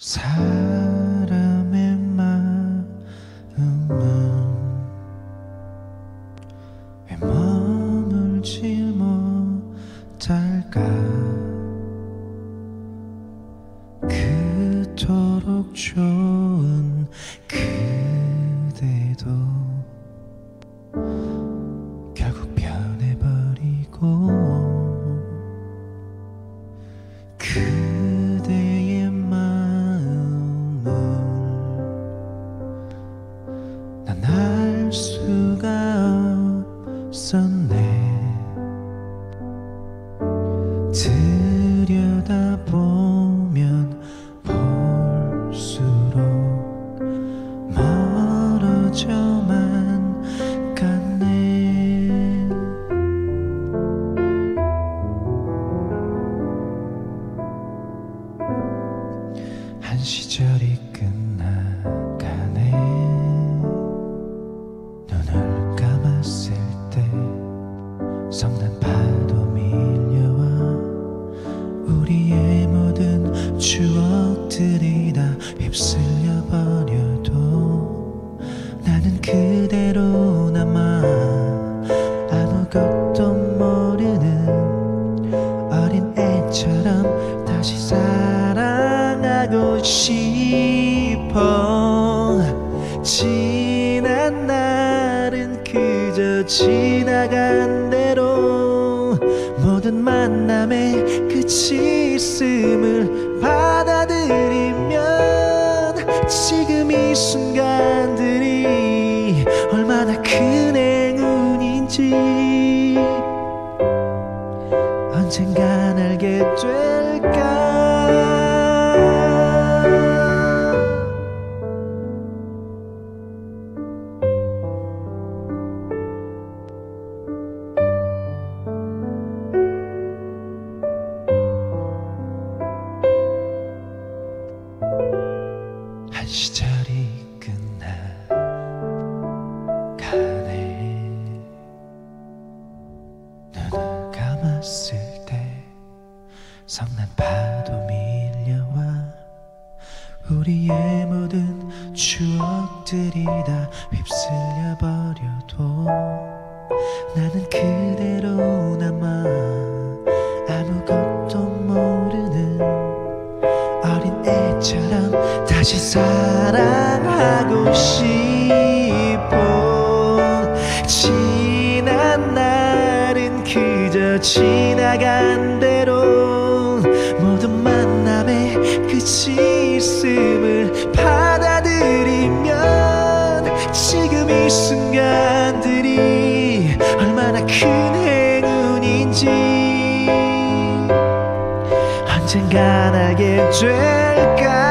사람의 마음은 왜 머물지 못할까? 그토록 좋은 그대도 결국 변해버리고 그대의 마음을 난 알 수가 없었네. 들여다보면 볼수록 멀어져만 갔네. 한 시절이 끝나가네. 눈을 감았을 때 성난 파도 밀려와 우리의 모든 추억들이 다 휩쓸려 버려도 나는 그대로 남아 아무것도 모르는 어린 애처럼 다시 사랑하고 싶어. 지난 날은 그저 지나간 대로 모든 만남의 끝이 있음을 받아들이면 지금 이 순간들이 얼마나 큰 행운인지 언젠간 알게 될까. 한 시절이 끝나가네. 눈을 감았을 때 성난 파도 밀려와 우리의 모든 추억들이 다 휩쓸려 버려도 나는 그대로 남아 아무것도 모르는 어린 애처럼 다시 사랑하고 싶어. 지난 날은 그저 지나간 대로 모든 만남의 끝이 있음을 받아들이면 지금 이 순간들이 얼마나 큰 행운인지 언젠간 알게 될까.